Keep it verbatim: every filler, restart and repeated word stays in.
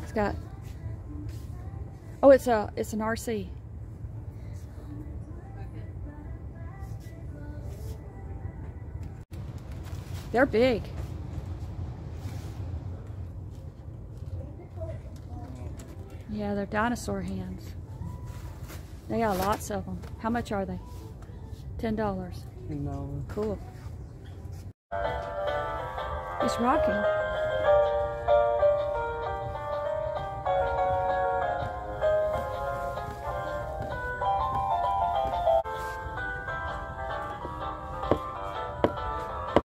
It's got, oh, it's a, it's an R C. They're big. Yeah, they're dinosaur hands. They got lots of them. How much are they? Ten dollars. No. Cool. It's rocking.